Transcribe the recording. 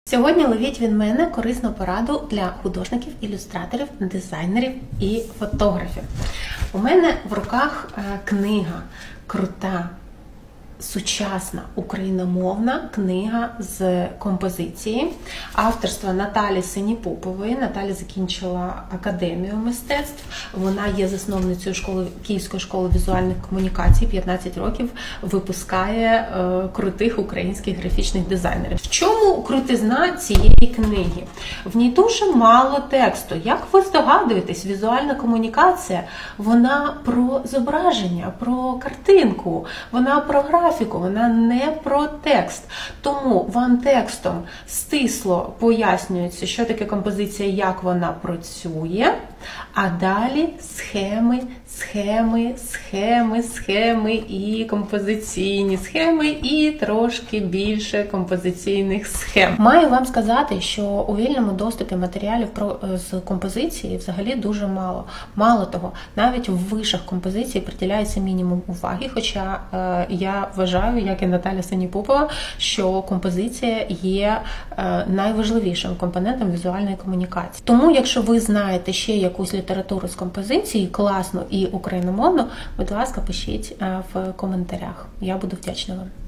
Сьогодні ловіть від мене корисну пораду для художників, ілюстраторів, дизайнерів і фотографів. У мене в руках книга крута, сучасна україномовна книга з композиції авторства Наталі Синіпопової. Наталя закінчила Академію мистецтв. Вона є засновницею Київської школи візуальних комунікацій, 15 років випускає крутих українських графічних дизайнерів. В чому крутизна цієї книги? В ній дуже мало тексту. Як ви здогадуєтесь, візуальна комунікація, вона про зображення, про картинку, вона про графіку, вона не про текст. Тому вам текстом стисло пояснюється, що таке композиція, як вона працює, а далі схеми і композиційні схеми, і трошки більше композиційних схем. Маю вам сказати, що у вільному доступі матеріалів з композиції взагалі дуже мало. Мало того, навіть в вишах композиції приділяється мінімум уваги, хоча я вважаю, як і Наталя Синіпопова, що композиція є найважливішим компонентом візуальної комунікації. Тому, якщо ви знаєте ще якусь літературу з композиції, класну і україномовну, будь ласка, пишіть в коментарях. Я буду вдячна вам.